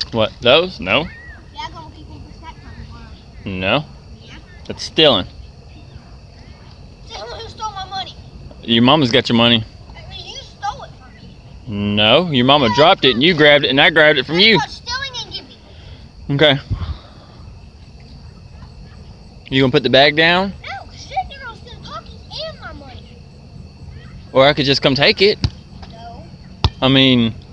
What, those? No. Yeah, I'm gonna keep them for snack time tomorrow. No. Yeah. That's stealing. Tell me who stole my money. Your mama's got your money. I mean, you stole it from me. No, your mama dropped it and you grabbed it and I grabbed it from you. That's called stealing and giving. Okay. You gonna put the bag down? No, because you're gonna steal Pocky and my money. Or I could just come take it. No. I mean,